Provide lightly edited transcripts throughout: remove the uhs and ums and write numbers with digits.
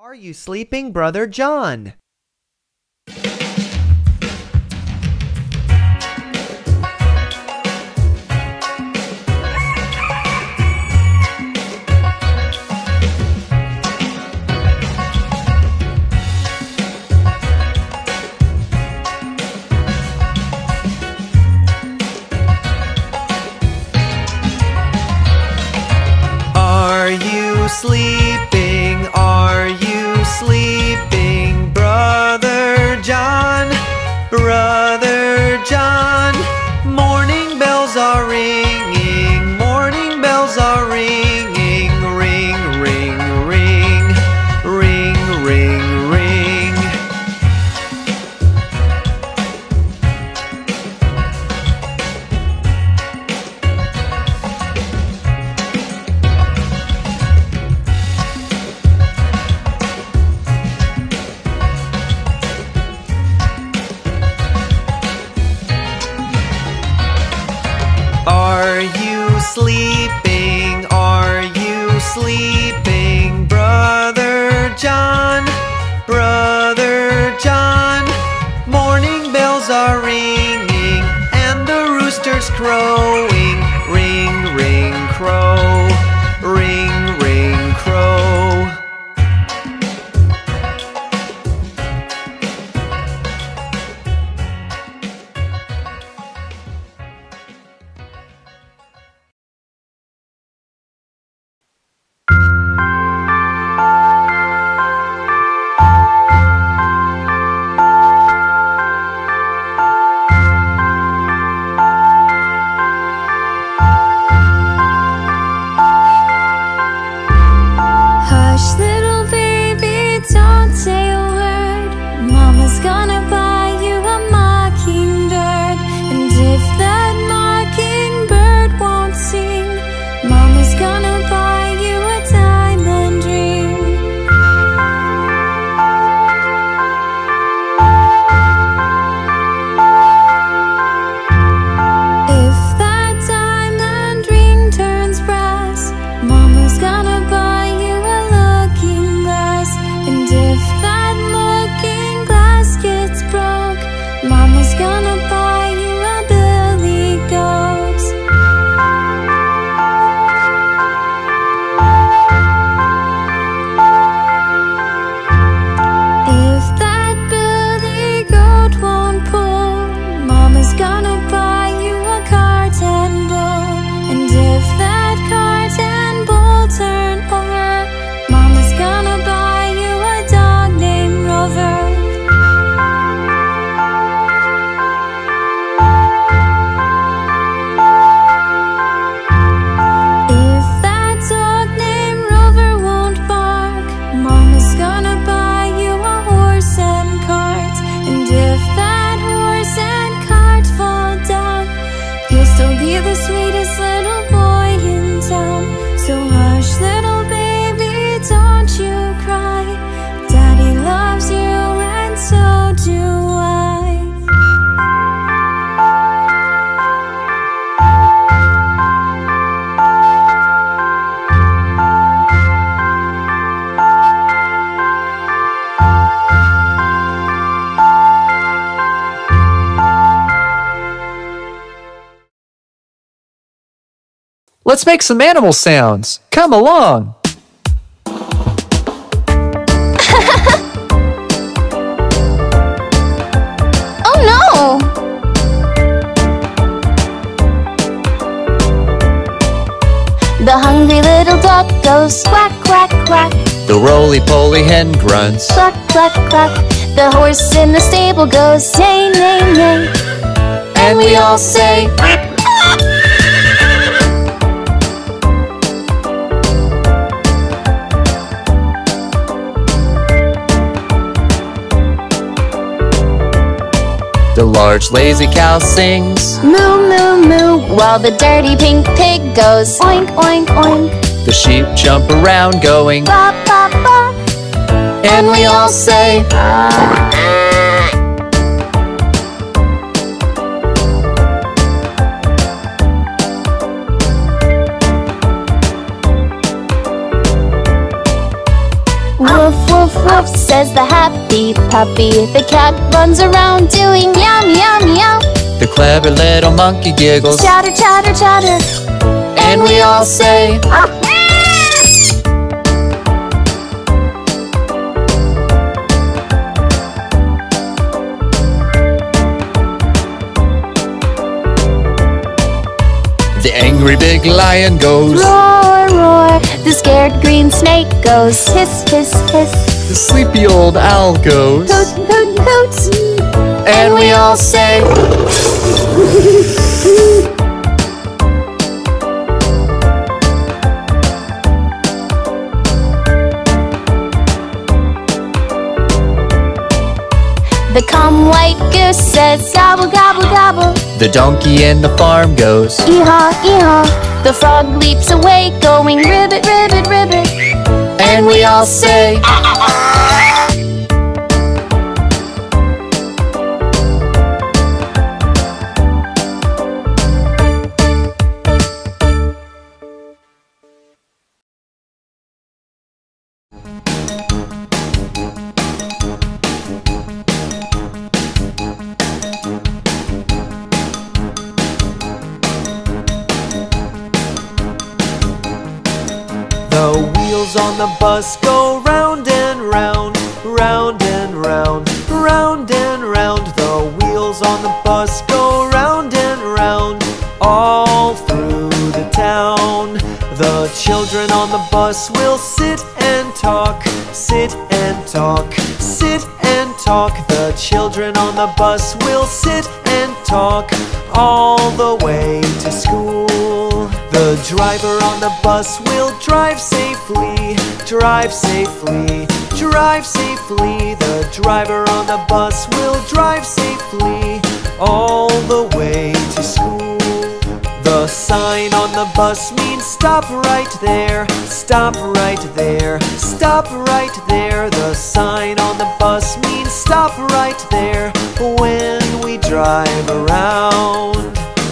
Are you sleeping, Brother John? Are you sleeping? Are you sleeping, Brother John? Brother John, morning bells are ringing, morning bells are ringing, ring, ring, ring, ring, ring, ring. Are you sleeping? Are you sleeping, Brother John? Brother John, morning bells are ringing and the rooster's crowing. Ring, ring, crow. Ring, ring, crow. Hush, little baby, don't say a word. Mama's gonna buy you a mockingbird. And if that mockingbird won't sing, Mama's gonna buy you a diamond ring. If that diamond ring turns brass, Mama's gonna buy you a looking glass. And if that looking glass gets broke, Mama's gonna buy you a billy goat. If that billy goat won't pull, Mama's gonna buy you a cart and bull. And if that cart and bull turn over, Mama's gonna buy you a dog named Rover. If that dog named Rover won't bark, Mama's gonna buy you a horse and cart. And if that horse and cart fall down, you'll still be the sweetest little boy in town. So hush, little baby, don't you cry. Daddy loves you and so do I. Let's make some animal sounds. Come along. Oh no! The hungry little duck goes quack, quack, quack. The roly-poly hen grunts. Cluck, cluck, cluck. The horse in the stable goes neigh, neigh, neigh. And we all say, the large lazy cow sings. Moo, moo, moo. While the dirty pink pig goes oink, oink, oink. The sheep jump around going, Bop, bop, bop. and we all say, Woof, woof. woof woof, says the happy puppy. The cat runs around doing meow meow meow. The clever little monkey giggles. Chatter chatter chatter. And we all say, the angry big lion goes, roar roar. The scared green snake goes, hiss hiss hiss. the sleepy old owl goes, Hoot hoot hoot. and we all say, The calm white goose says gobble gobble gobble. the donkey in the farm goes, Ee-haw, ee-haw. The frog leaps away going ribbit ribbit ribbit. and we all say, The wheels on the bus go round and round, round and round, round and round. The wheels on the bus go round and round, all through the town. The children on the bus will sit and talk, sit and talk, sit and talk. The children on the bus will sit and talk all the way to school. The driver on the bus will drive safely, drive safely, drive safely. The driver on the bus will drive safely all the way to school. The sign on the bus means stop right there, stop right there, stop right there. The sign on the bus means stop right there when we drive around.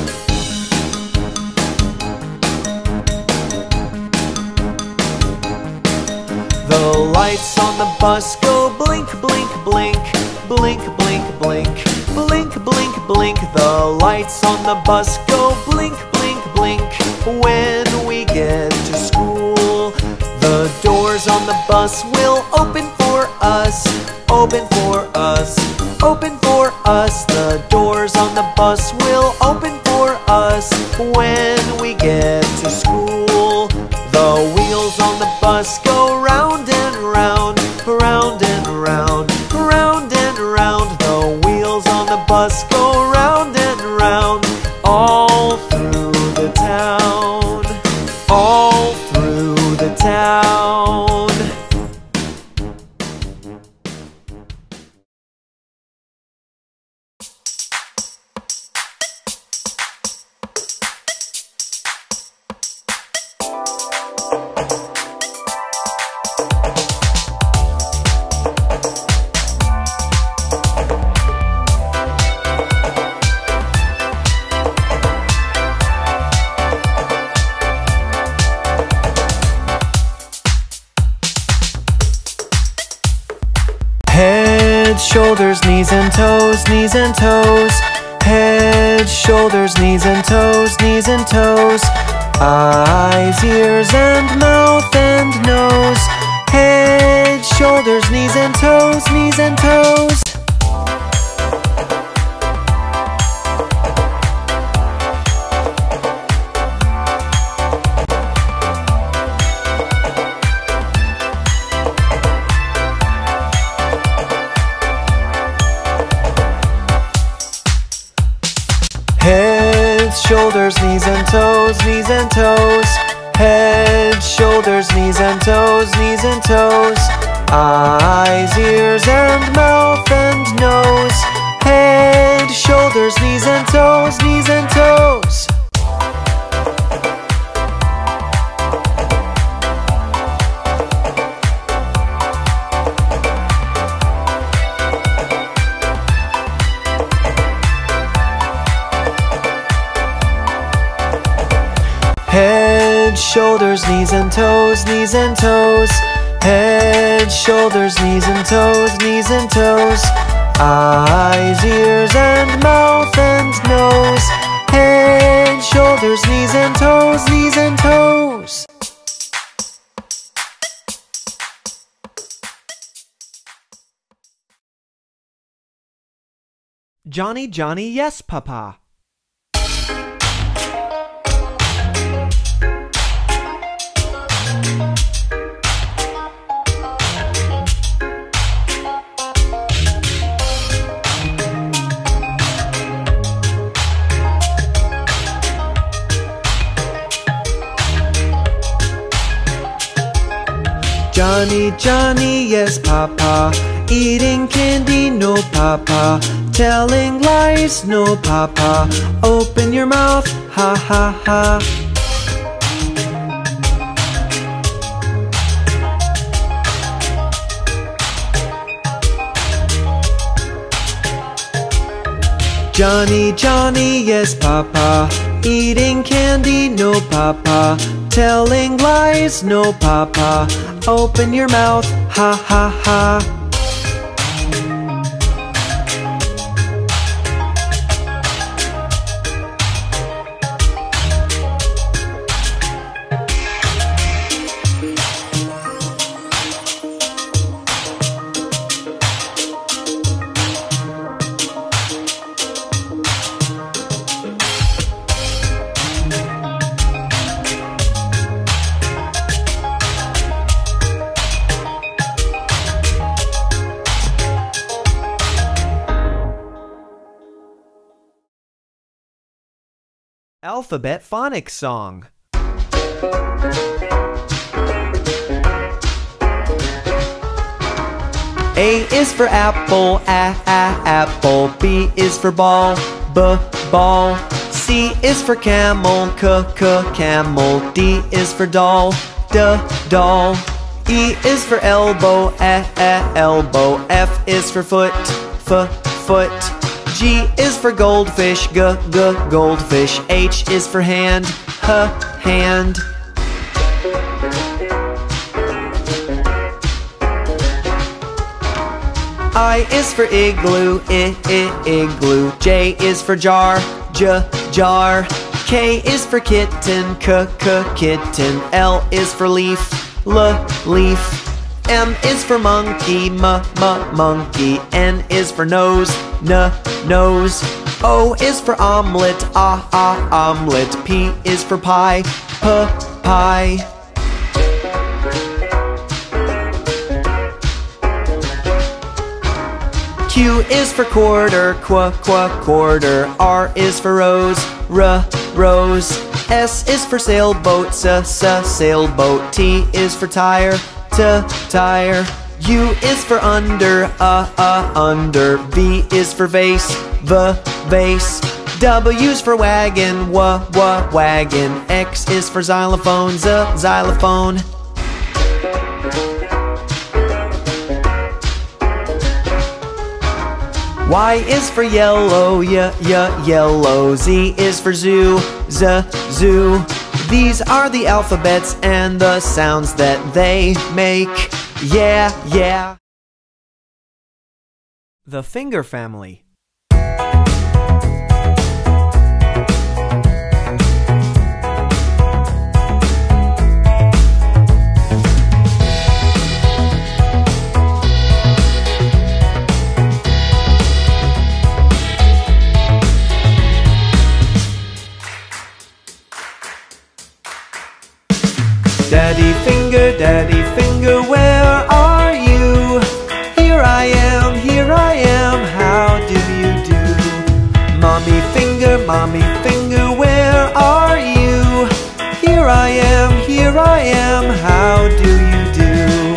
The lights on the bus go blink, blink, blink, blink, blink, blink, blink, blink, blink. The lights on the bus go blink, blink, blink when we get to school. The doors on the bus will open for us, open for us, open for us. The doors on the bus will open for us when we get to school. The wheels on the bus go round and round, round and round, round and round. The wheels on the bus go round and round, all through the town, all through the town. Head, shoulders, knees and toes, knees and toes. Head, shoulders, knees and toes, knees and toes. Eyes, ears and mouth and nose. Head, shoulders, knees and toes, knees and toes. Head, shoulders, knees and toes, knees and toes. Head, shoulders, knees and toes, knees and toes. Eyes, ears and mouth and nose. Head, shoulders, knees and toes, knees and toes. Head, shoulders, knees and toes, knees and toes. Head, shoulders, knees and toes, knees and toes. Eyes, ears and mouth and nose. Head, shoulders, knees and toes, knees and toes. Johny Johny Yes Papa. Johny Johny Yes Papa. Eating candy, no papa. Telling lies, no papa. Open your mouth, ha ha ha. Johny Johny Yes Papa. Eating candy, no papa. Telling lies, no papa. Open your mouth, ha ha ha. Alphabet phonics song. A is for apple, apple. B is for ball, ball. C is for camel, camel. D is for doll, doll. E is for elbow, elbow. F is for foot, foot. G is for goldfish, goldfish. H is for hand, hand. I is for igloo, igloo. J is for jar, jar. K is for kitten, kitten. L is for leaf, leaf. M is for monkey, monkey. N is for nose, nose. O is for omelet, omelet. P is for pie, pie. Q is for quarter, quarter. R is for rose, rose. S is for sailboat, sailboat. T is for tire, tire. U is for under, under. V is for vase, vase. W's for wagon, wagon. X is for xylophone, xylophone. Y is for yellow, yellow. Z is for zoo, zoo. These are the alphabets and the sounds that they make. Yeah, yeah. The finger family. Daddy finger, where are you? Here I am, how do you do? Mommy finger, where are you? Here I am, how do you do?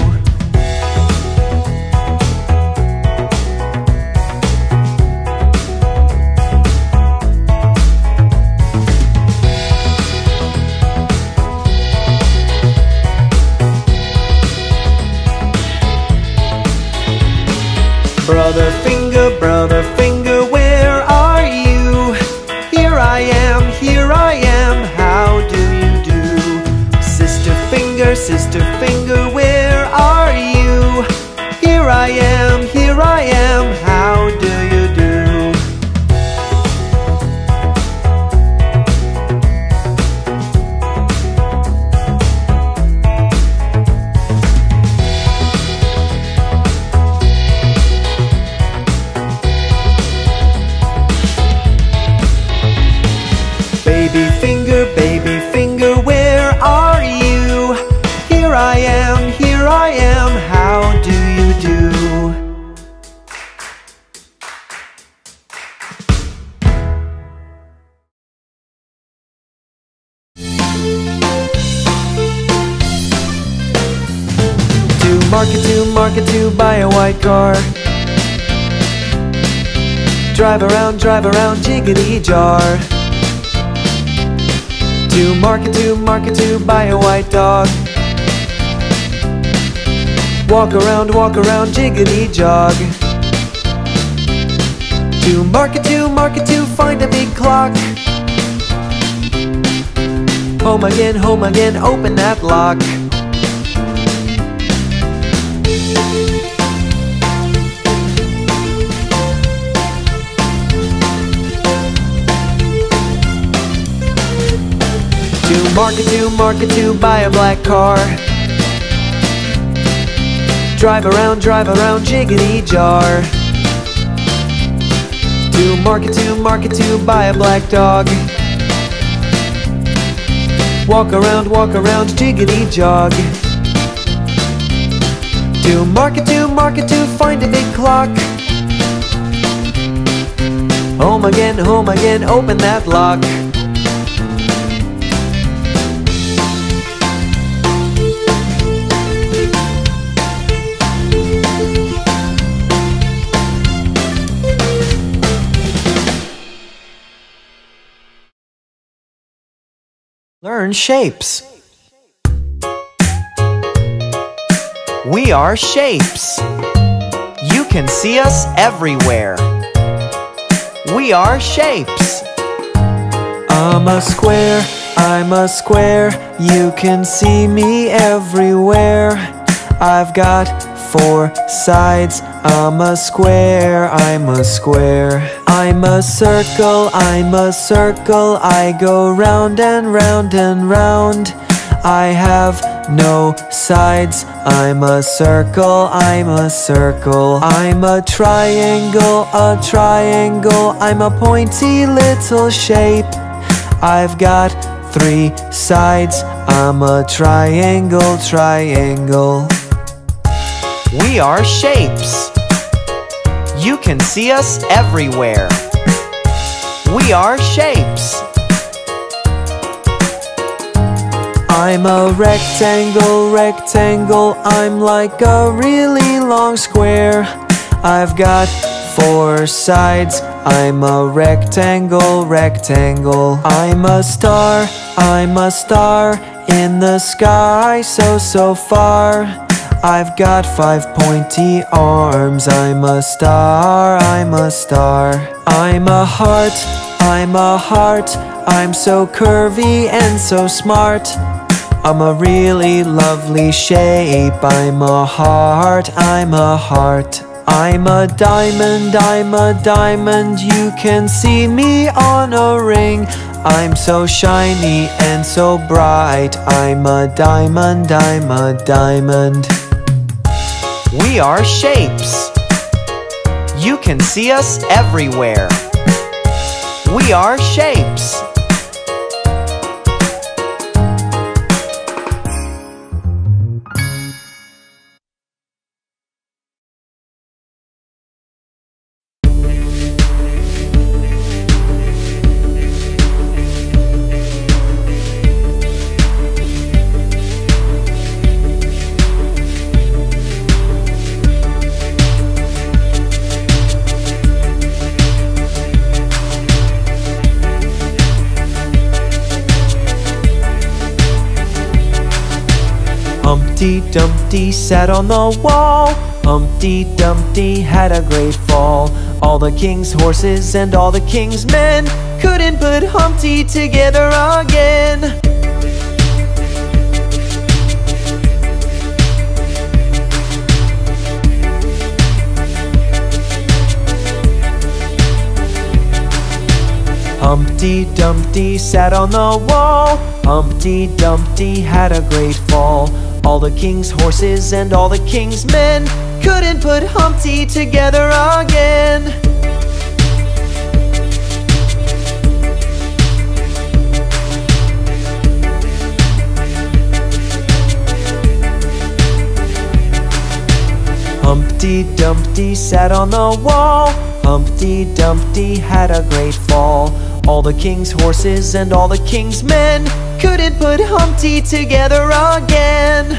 Brother finger, where are you? Here I am, how do you do? Sister finger, where are I am, here I am, how do you do? Baby finger, where are you? Here I am, how do you do? Market to buy a white car. Drive around, jiggity jar. To market to buy a white dog. Walk around, jiggity jog. To market to find a big clock. Home again, open that lock. To market to buy a black car. Drive around, jiggity jar. To market to buy a black dog. Walk around, jiggity jog. To market to find a big clock. Home again, open that lock. Learn shapes. We are shapes. You can see us everywhere. We are shapes. I'm a square, you can see me everywhere. I've got 4 sides. I'm a square. I'm a circle, I go round and round and round. I have no sides. I'm a circle. I'm a triangle, I'm a pointy little shape. I've got 3 sides. I'm a triangle. We are shapes. You can see us everywhere. We are shapes. I'm a rectangle, I'm like a really long square. I've got 4 sides. I'm a rectangle. I'm a star in the sky, so far. I've got 5 pointy arms. I'm a star. I'm a heart, I'm so curvy and so smart. I'm a really lovely shape. I'm a heart. I'm a diamond, you can see me on a ring. I'm so shiny and so bright. I'm a diamond. We are shapes. You can see us everywhere. We are shapes. Humpty Dumpty sat on the wall. Humpty Dumpty had a great fall. All the king's horses and all the king's men couldn't put Humpty together again. Humpty Dumpty sat on the wall. Humpty Dumpty had a great fall. All the king's horses and all the king's men couldn't put Humpty together again. Humpty Dumpty sat on the wall. Humpty Dumpty had a great fall. All the king's horses and all the king's men couldn't put Humpty together again.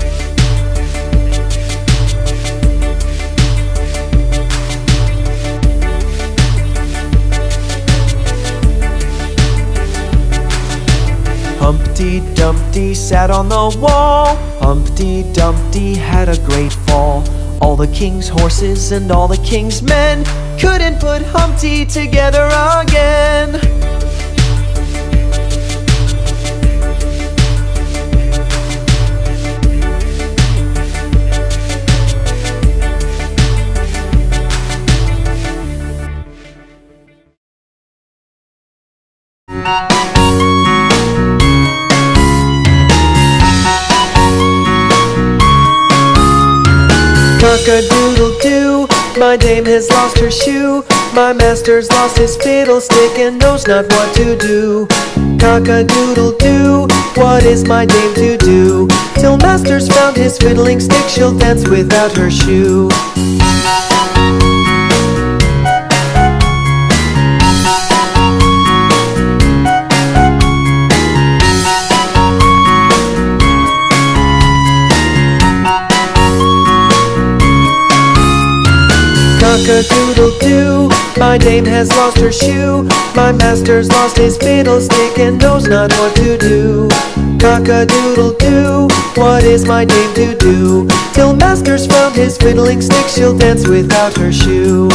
Humpty Dumpty sat on the wall. Humpty Dumpty had a great fall. All the king's horses and all the king's men couldn't put Humpty together again. Cock-a-doodle-doo, my dame has lost her shoe. My master's lost his fiddlestick and knows not what to do. Cock-a-doodle-doo, what is my dame to do? Till master's found his fiddling stick, she'll dance without her shoe. Cock-a-doodle-doo, my dame has lost her shoe. My master's lost his fiddlestick and knows not what to do. Cock-a-doodle-doo, what is my dame to do? Till master's found his fiddling stick, she'll dance without her shoe.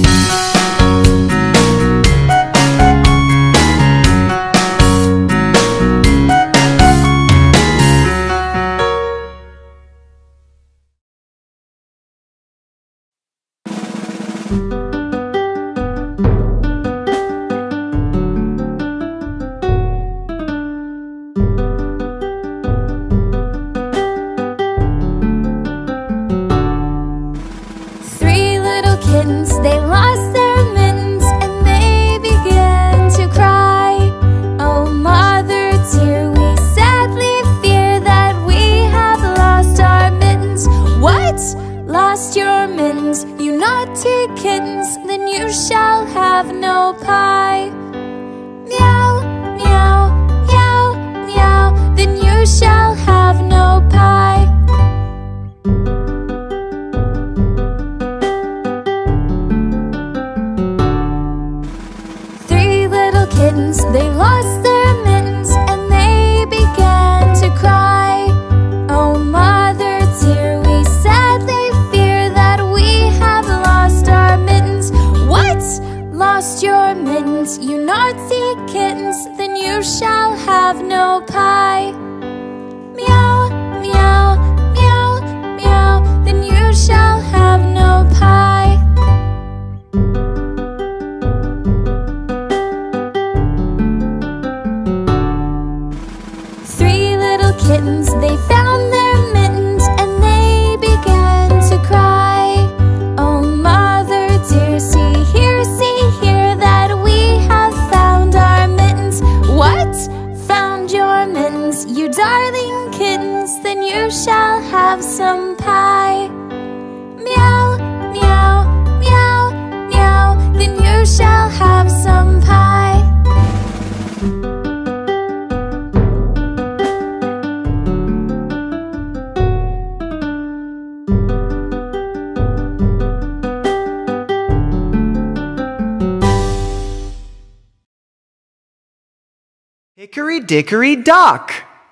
Hickory dickory dock.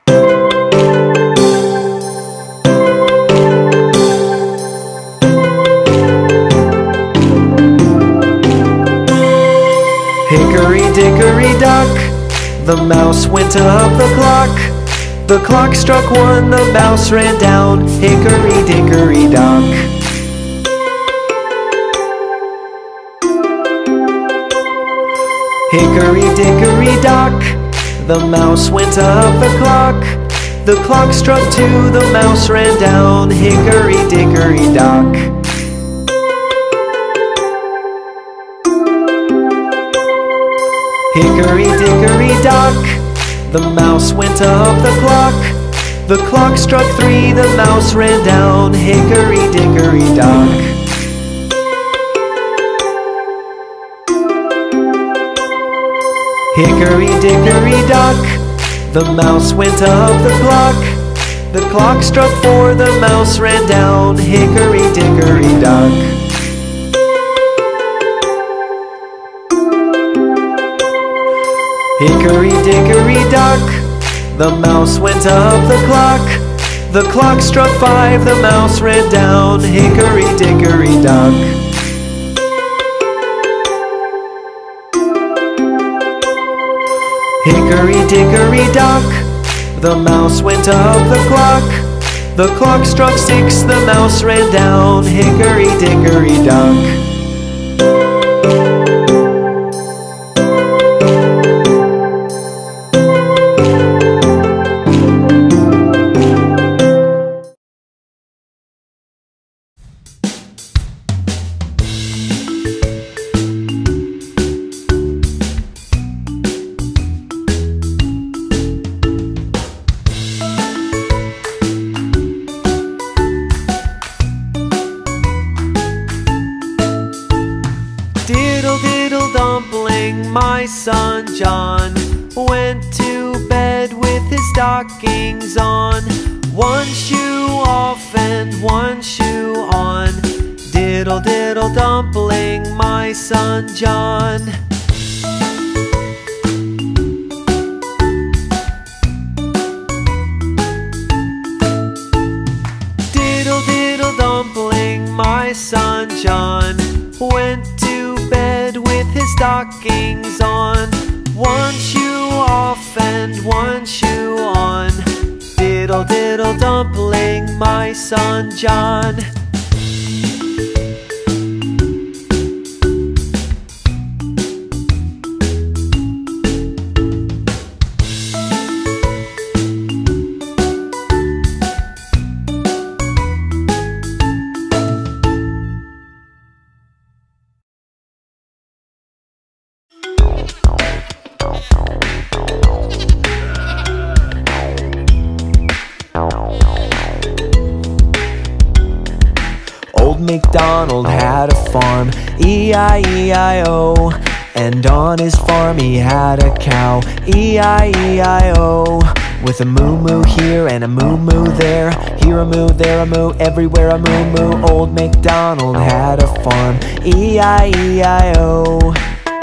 Hickory dickory dock, the mouse went up the clock. The clock struck one, the mouse ran down. Hickory dickory dock. Hickory-dickory-dock, the mouse went up the clock. The clock struck 2, the mouse ran down. Hickory-dickory-dock. Hickory-dickory-dock, the mouse went up the clock. The clock struck 3, the mouse ran down. Hickory-dickory-dock. Hickory-dickory-dock, the mouse went up the clock. The clock struck 4, the mouse ran down. Hickory-dickory-dock. Hickory-dickory-dock, the mouse went up the clock. The clock struck 5, the mouse ran down. Hickory-dickory-dock. Hickory-dickory-dock, the mouse went up the clock. The clock struck 6, the mouse ran down. Hickory-dickory-dock. Diddle dumpling, my son John went to bed with his stockings on. One shoe off and one shoe on. Diddle diddle dumpling, my son John. Diddle diddle dumpling, my son John went to bed with his stockings on. One shoe off and one shoe on. Diddle diddle dumpling, my son John. Old MacDonald had a farm, E-I-E-I-O. And on his farm he had a cow, E-I-E-I-O. With a moo-moo here and a moo-moo there, here a moo, there a moo, everywhere a moo-moo. Old MacDonald had a farm, E-I-E-I-O.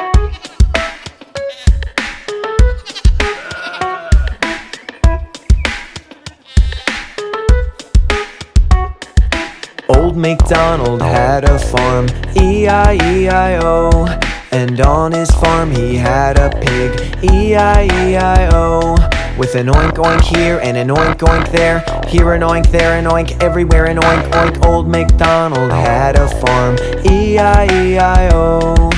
Old MacDonald had a farm, E-I-E-I-O. And on his farm he had a pig, E-I-E-I-O. With an oink oink here and an oink oink there, here an oink, there an oink, everywhere an oink oink. Old MacDonald had a farm, E-I-E-I-O.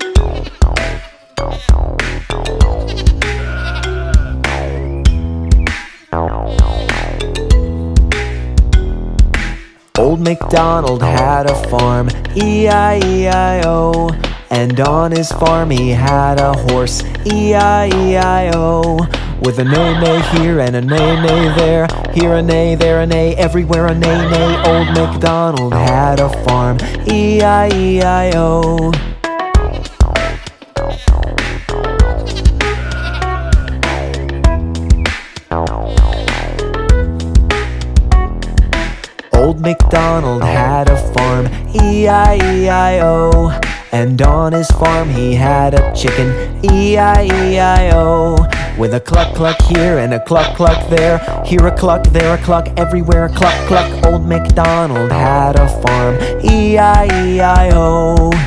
Old MacDonald had a farm, E-I-E-I-O. And on his farm he had a horse, E-I-E-I-O. With a neigh-neigh here and a neigh-neigh there, here a neigh, there a neigh, everywhere a neigh-neigh. Old MacDonald had a farm, E-I-E-I-O. Old MacDonald had a farm, E-I-E-I-O. And on his farm he had a chicken, E-I-E-I-O. With a cluck cluck here and a cluck cluck there, here a cluck, there a cluck, everywhere a cluck cluck. Old MacDonald had a farm, E-I-E-I-O.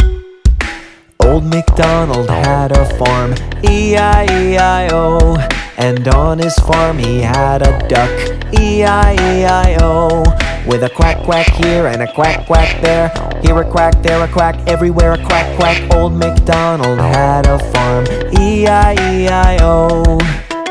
Old MacDonald had a farm, E-I-E-I-O. And on his farm he had a duck, E-I-E-I-O. With a quack quack here and a quack quack there, here a quack, there a quack, everywhere a quack quack. Old MacDonald had a farm, E-I-E-I-O.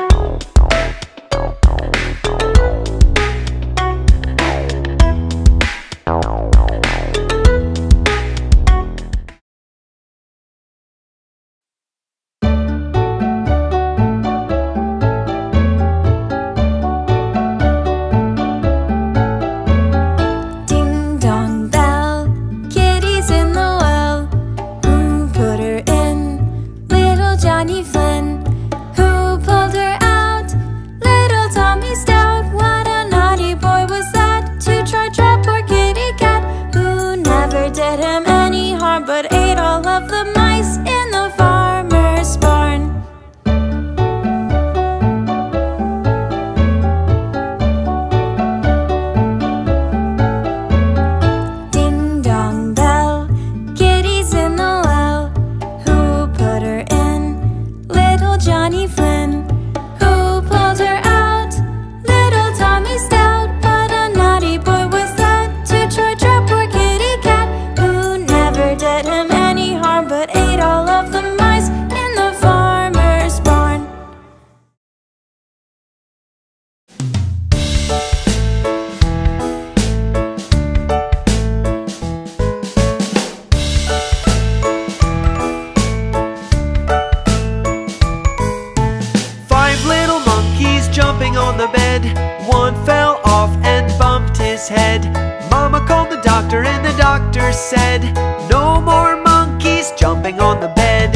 Said, no more monkeys jumping on the bed.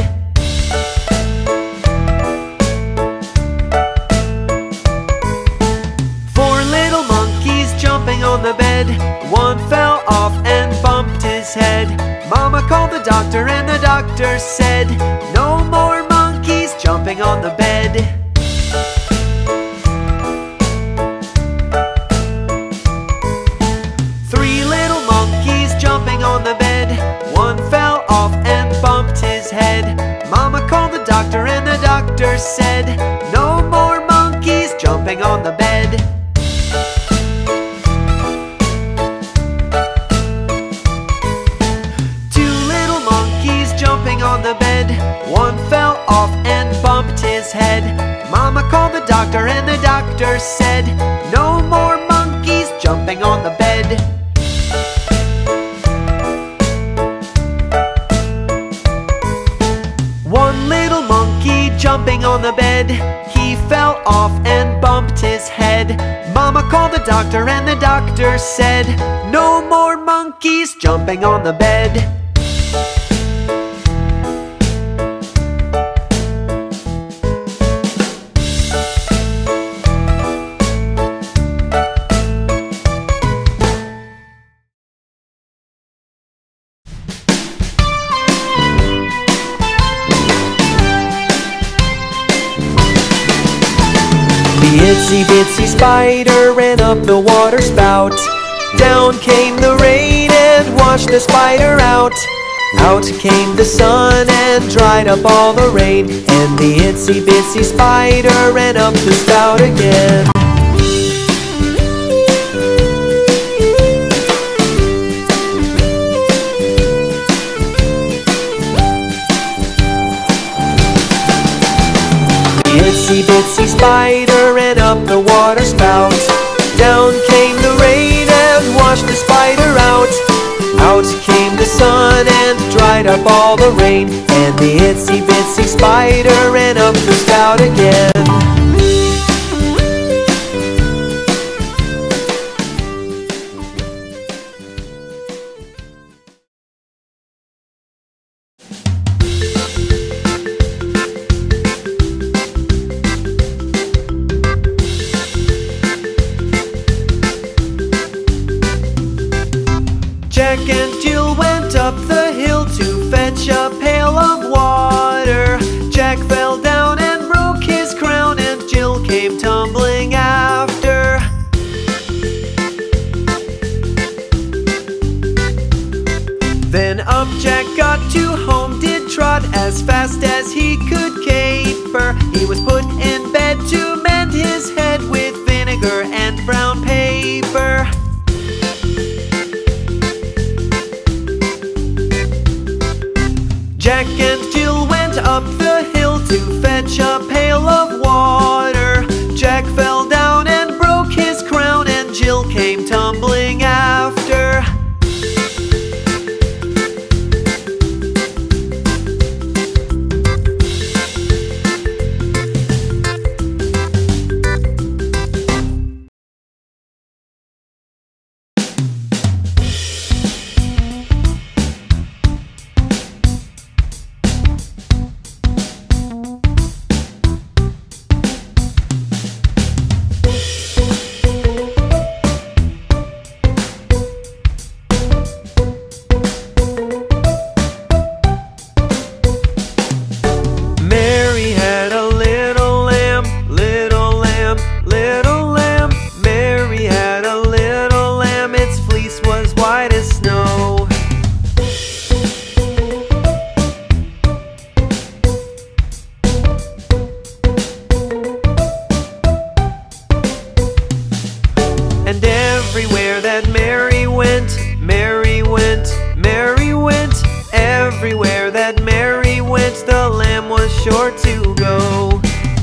Four little monkeys jumping on the bed. One fell off and bumped his head. Mama called the doctor and the doctor said, no more monkeys jumping on the bed. On the bed, one fell off and bumped his head. Mama called the doctor and the doctor said, no more monkeys jumping on the bed. Two little monkeys jumping on the bed. One fell off and bumped his head. Mama called the doctor and the doctor said, no more monkeys jumping on the bed. Jumping on the bed, he fell off and bumped his head. Mama called the doctor and the doctor said, no more monkeys jumping on the bed. The itsy bitsy spider ran up the water spout. Down came the rain and washed the spider out. Out came the sun and dried up all the rain. And the itsy bitsy spider ran up the spout again. The itsy bitsy spider ran up the water spout. Down came the rain and washed the spider out. Out came the sun and dried up all the rain. And the itsy bitsy spider ran up the spout again. Jack and Jill went up the hill to fetch a pail of water. Jack fell down and broke his crown, and Jill came tumbling after. Then up Jack got to home, did trot as fast as he could caper. He was put in bed to Everywhere that Mary went, Mary went, Mary went. Everywhere that Mary went, the lamb was sure to go.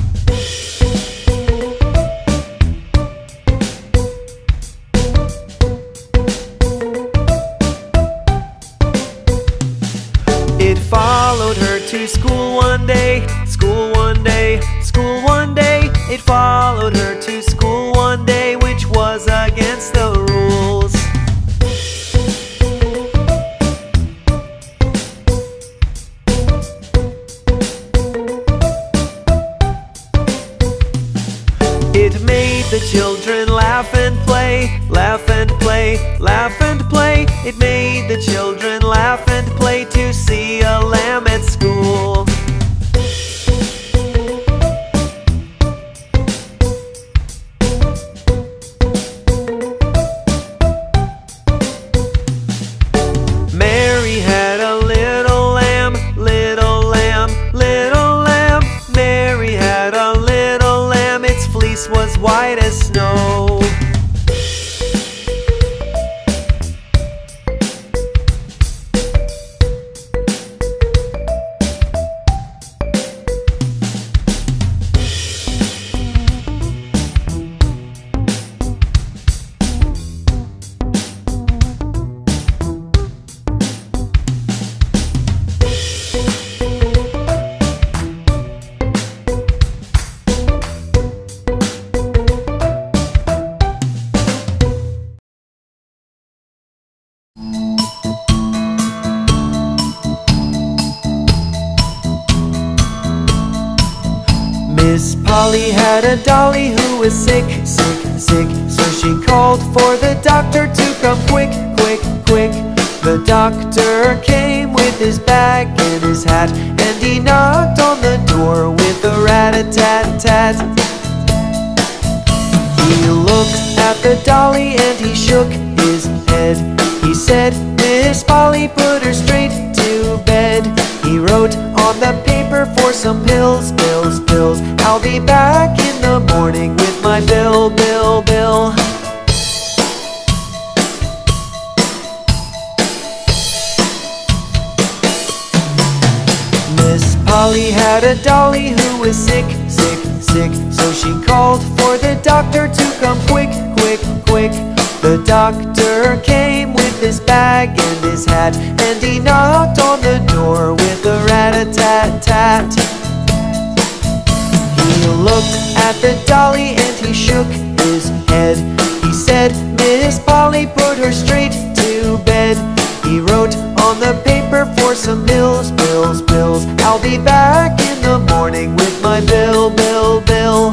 It followed her to school one day, school one day, school one day. It followed her to school one day, which was against the rules. It made the children laugh and play, laugh and play, laugh and play. It made the children laugh and play to see a lamb at school. Mary had a little lamb, little lamb, little lamb. Mary had a little lamb, its fleece was white as snow. Miss Polly had a dolly who was sick, sick, sick. So she called for the doctor to come quick, quick, quick. The doctor came with his bag and his hat, and he knocked on the door with a rat-a-tat-tat. He looked at the dolly and he shook his head. He said, Miss Polly, put her straight to bed. He wrote on the paper for some pills, pills, pills. I'll be back in the morning with my bill, bill, bill. Miss Polly had a dolly who was sick, sick, sick. So she called for the doctor to come quick, quick, quick. The doctor came with his bag and his hat, and he knocked on the door with a rat-a-tat-tat. He looked at the dolly and he shook his head. He said, Miss Polly, put her straight to bed. He wrote on the paper for some pills, pills, pills. I'll be back in the morning with my bill, bill, bill.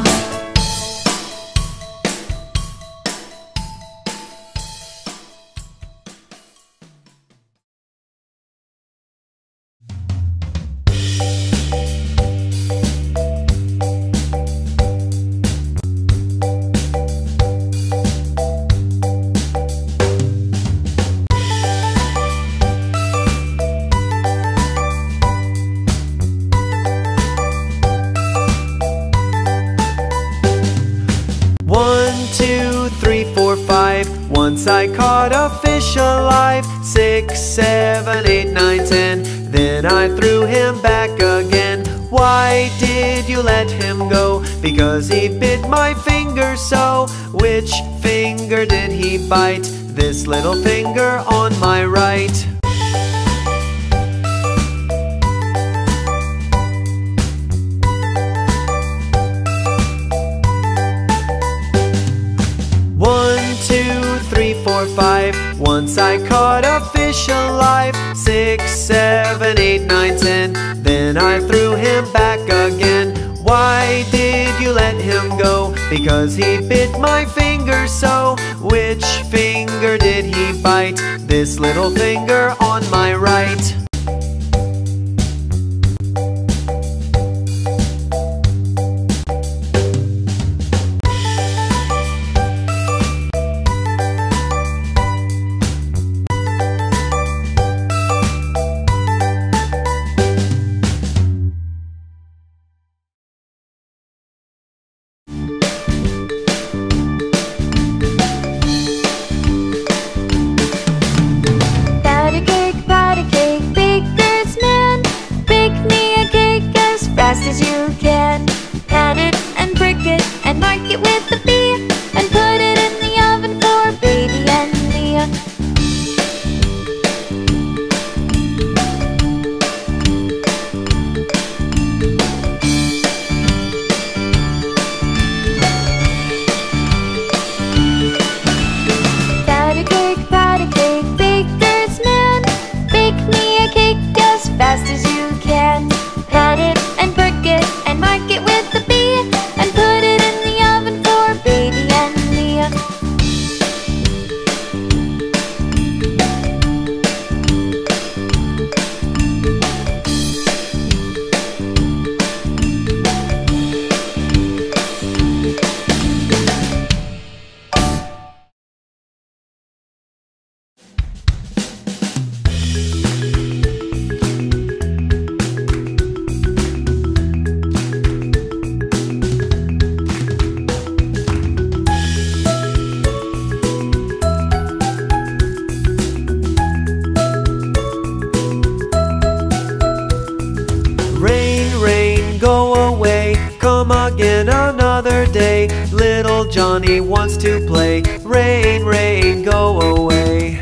Once I caught a fish alive, 6, 7, 8, 9, 10. Then I threw him back again. Why did you let him go? Because he bit my finger so. Which finger did he bite? This little finger on my right. Once I caught a fish alive, 6, 7, 8, 9, 10. Then I threw him back again. Why did you let him go? Because he bit my finger so. Which finger did he bite? This little finger on my right. again another day. Little Johnny wants to play. Rain, rain, go away.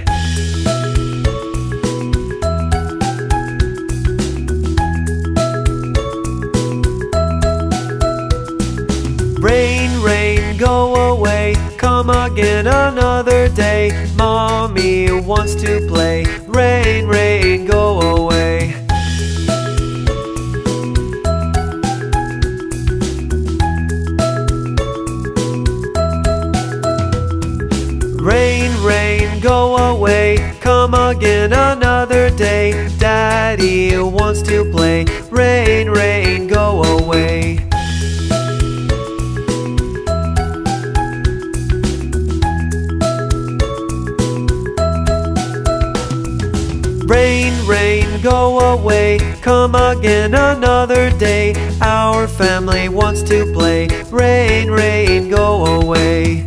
Rain, rain, go away. Come again another day. Mommy wants to play. Rain, rain, go away. Rain, rain, go away. Come again another day. Daddy wants to play. Rain, rain, go away. Rain, rain, go away. Come again another day. Our family wants to play. Rain, rain, go away.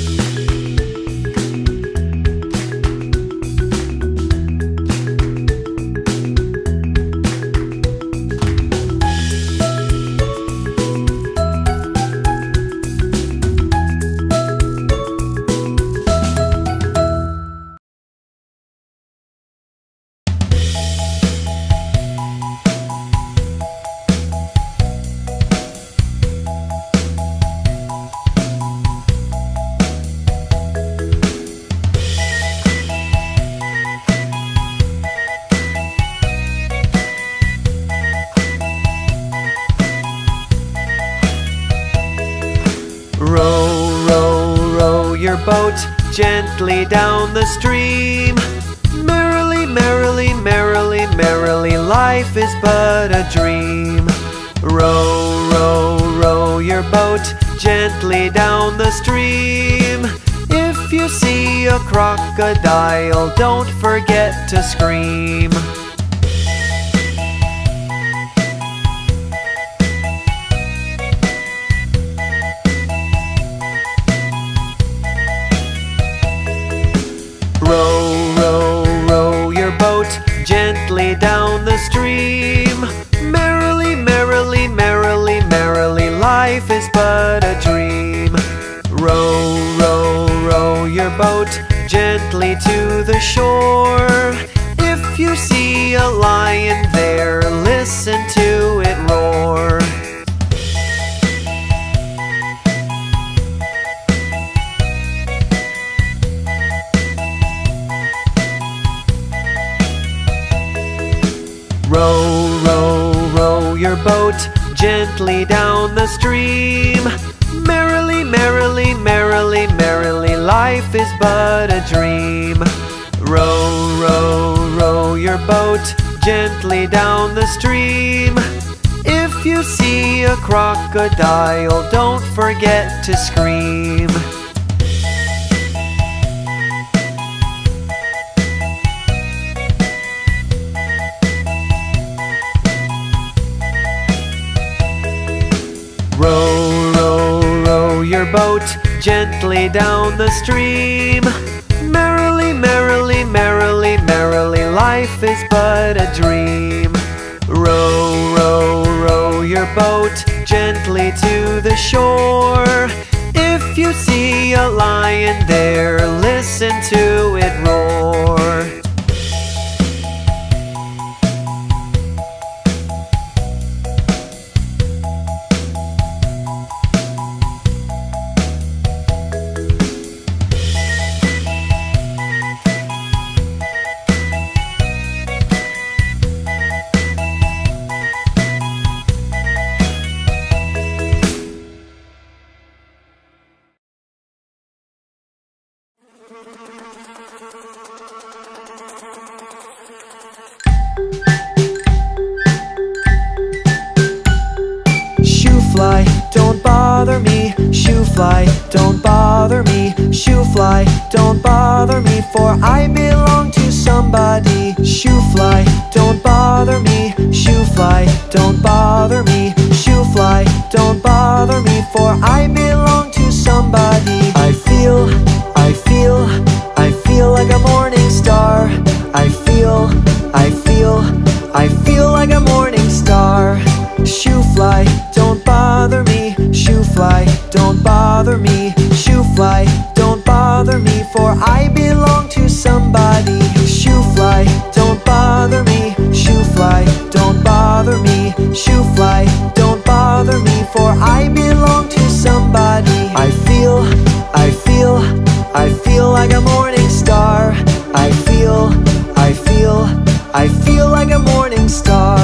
Row, row, row your boat gently down the stream. Merrily, merrily, merrily, merrily, life is but a dream. Row, row, row your boat gently down the stream. If you see a crocodile, don't forget to scream. Row, row, row your boat gently down the stream. Merrily, merrily, merrily, merrily, life is but a dream. Row, row, row your boat gently to the shore. If you see a lion there, listen to it roar. Row, row, row your boat gently down the stream. Merrily, merrily, merrily, merrily, life is but a dream. Row, row, row your boat gently down the stream. If you see a crocodile, don't forget to scream. Row, row, row your boat gently down the stream. Merrily, merrily, merrily, merrily, life is but a dream. Row, row, row your boat gently to the shore. If you see a lion there, listen to it roar. Shoo fly, don't bother me. Shoo fly, don't bother me. Shoo fly, don't bother me, for I belong to somebody. Shoo fly, don't bother me. Shoo fly, don't bother me. Shoo fly, don't bother me, for I belong to somebody. I feel like a morning star. I feel like a morning star. Shoo fly, don't bother me. Shoo bother me. Shoo fly, don't bother me, for I belong to somebody. Shoo fly, don't bother me. Shoo fly, don't bother me. Shoo fly, don't bother me, for I belong to somebody. I feel like a morning star. I feel like a morning star.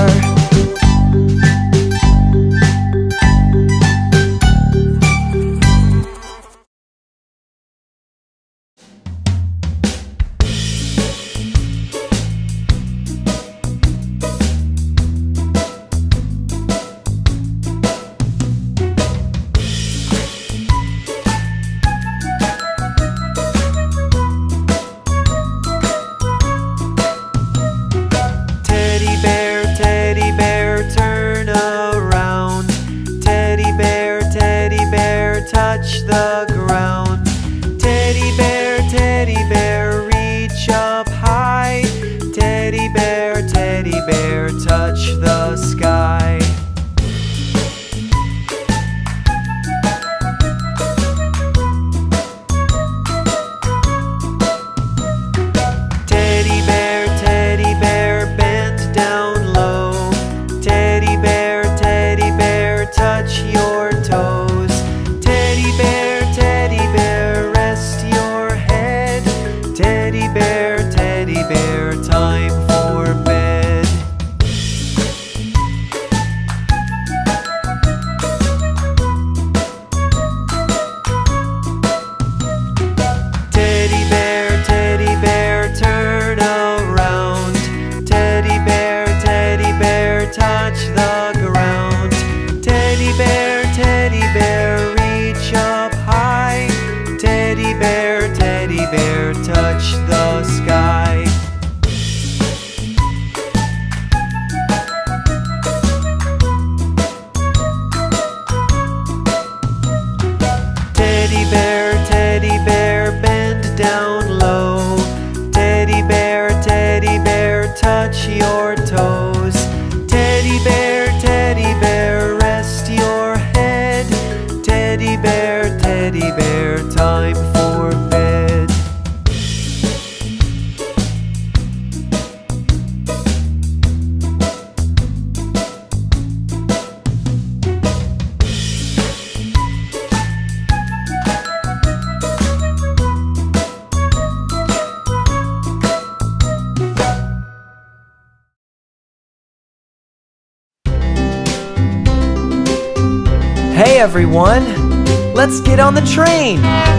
Hey everyone, let's get on the train.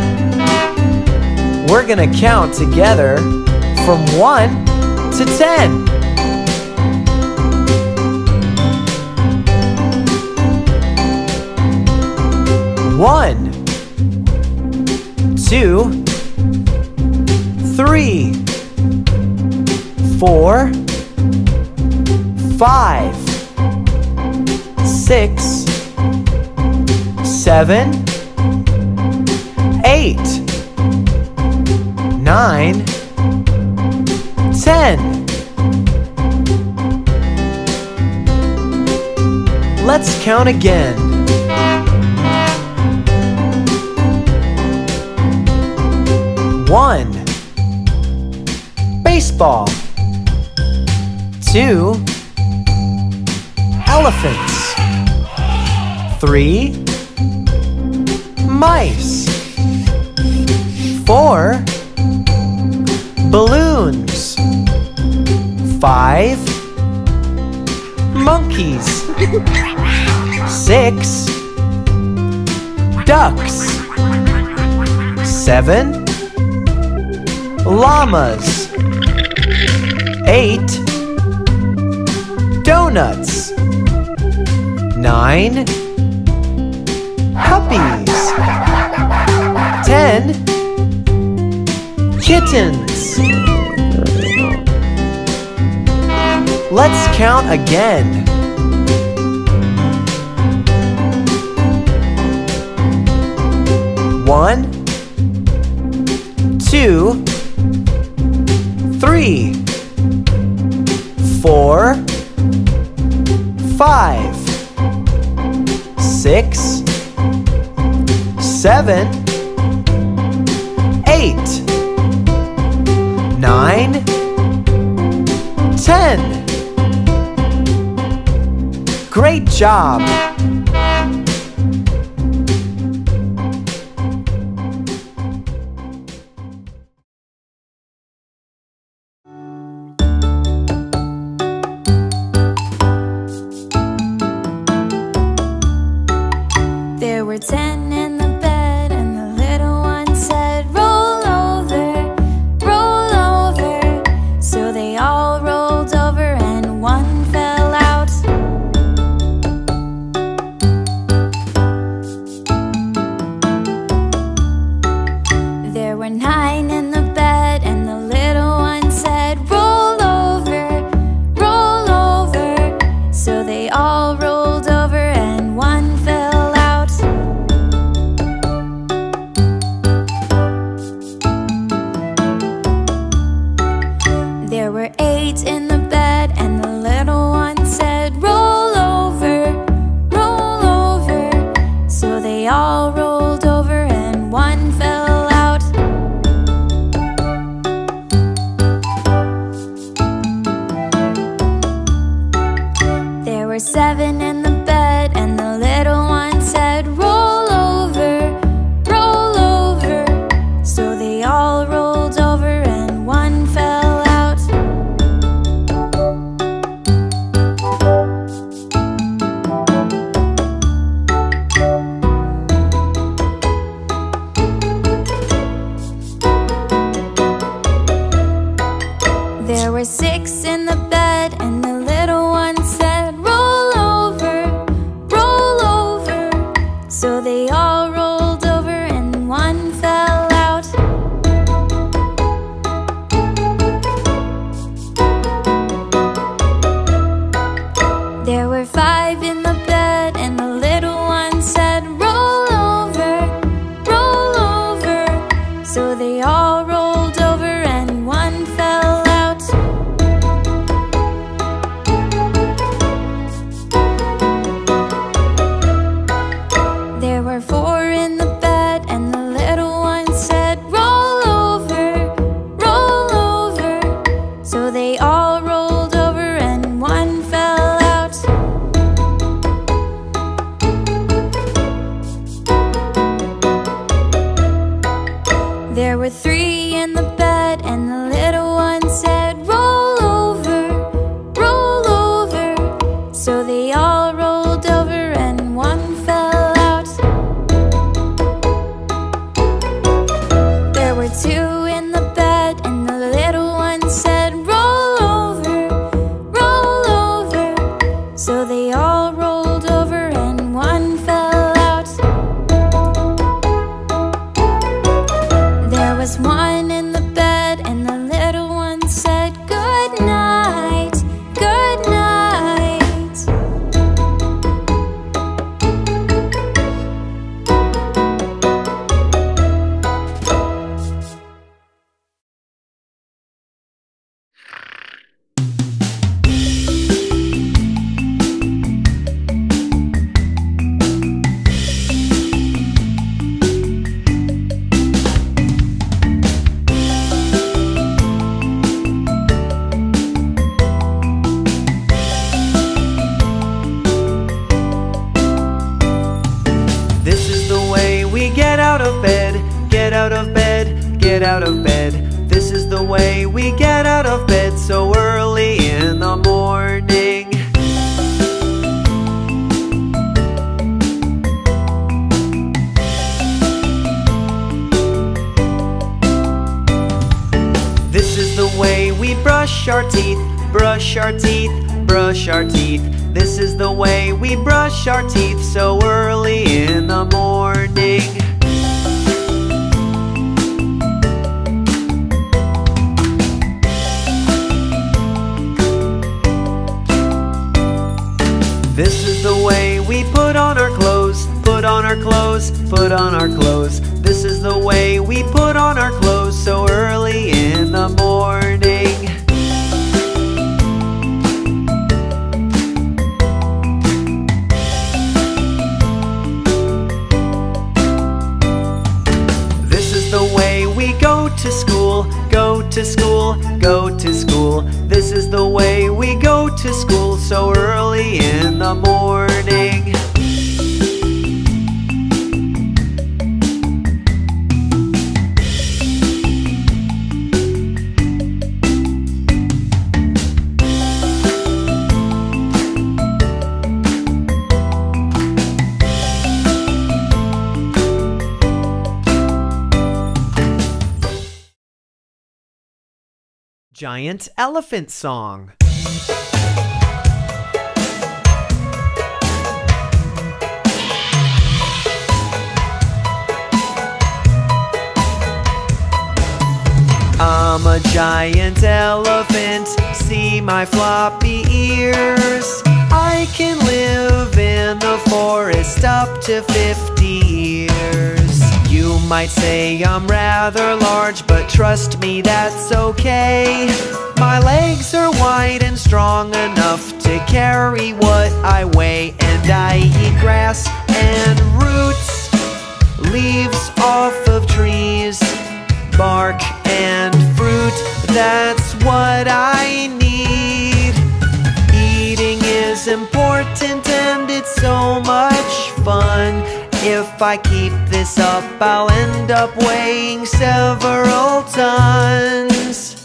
We're gonna count together from 1 to 10. 1, 2, 3, 4, 5, 6, 7, 8, 9, 10. Let's count again. 1, baseball. 2, elephants. 3, mice. 4, balloons. 5, monkeys. 6, ducks. 7, llamas. 8, donuts. 9, puppies. 10, kittens. Let's count again. 1, 2, 3, 4, 5, 6, 7, 8, 9, 10. Great job! There were 10 in the bed, and the little one said, "Roll over, roll over." So they all rolled over, and one fell out. There were 9 in the bed, and the little one said, "Roll over, roll over." So they all rolled over, and one fell out. There were 8 in the bed, and the little one said, "Roll over, roll over." So they all rolled over, and one fell out. There were 7 in the bed, and the little one said, "Roll over, roll over." So they all rolled over, and one fell out. There were 6 in the bed, and the little one said, "Roll over, roll over." So they all rolled over, and one fell out. There were 5 in the bed, and the little one said, "Roll over, roll over." So they all rolled over, and one fell out. There were 4 in the bed, and the little one said, "Roll over, roll over." So they all rolled over, and one fell out. There were 3 in the bed, and the little one said, "Roll over, roll over." So they all rolled over, and one fell out. There were 2 in the bed, and the little one said, "Roll over, roll over." So they all rolled over, and one fell out. There was 1 in the bed, and the little one said, "Good night, good night." This is the way we get out of bed, get out of bed, get out of bed. This is the way we get out of bed so early in the morning. This is the way we brush our teeth, brush our teeth, brush our teeth. This is the way we brush our teeth so early in the morning. This is the way we put on our clothes, put on our clothes, put on our clothes. This is the way we put on our clothes so early in the morning. Giant elephant song. I'm a giant elephant, see my floppy ears. I can live in the forest up to 50 years. You might say I'm rather large, but trust me, that's okay. My legs are wide and strong enough to carry what I weigh. And I eat grass and roots, leaves off of trees, bark and fruit, that's what I need. Eating is important and it's so much fun. If I keep this up, I'll end up weighing several tons.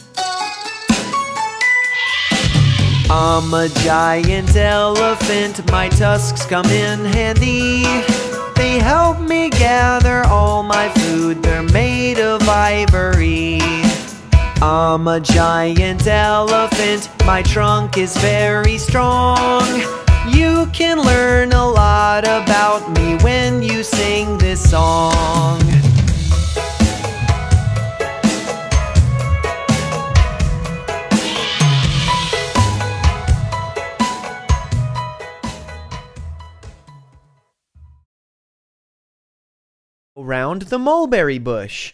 I'm a giant elephant, my tusks come in handy. They help me gather all my food, they're made of ivory. I'm a giant elephant, my trunk is very strong. You can learn a lot about me when you sing this song. Around the mulberry bush.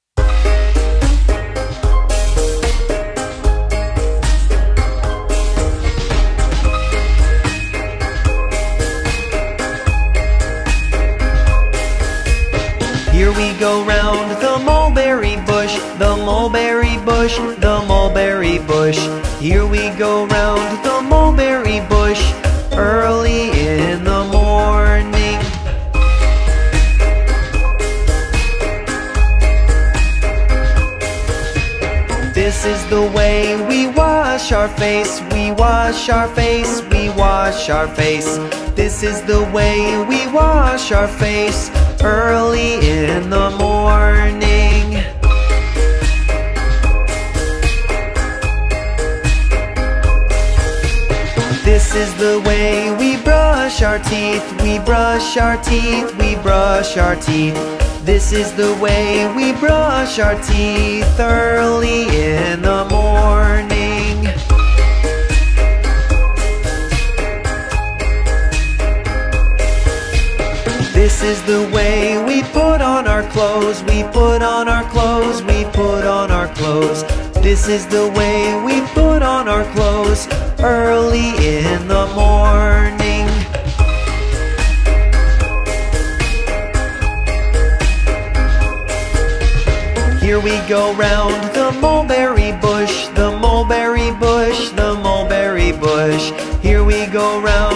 Here we go round the mulberry bush, the mulberry bush, the mulberry bush. Here we go round the mulberry bush, early in the morning. This is the way we wash our face, we wash our face, we wash our face. This is the way we wash our face, early in the morning. This is the way we brush our teeth, we brush our teeth, we brush our teeth. This is the way we brush our teeth, early in the morning. This is the way we put on our clothes, we put on our clothes, we put on our clothes. This is the way we put on our clothes, early in the morning. Here we go round the mulberry bush, the mulberry bush, the mulberry bush. Here we go round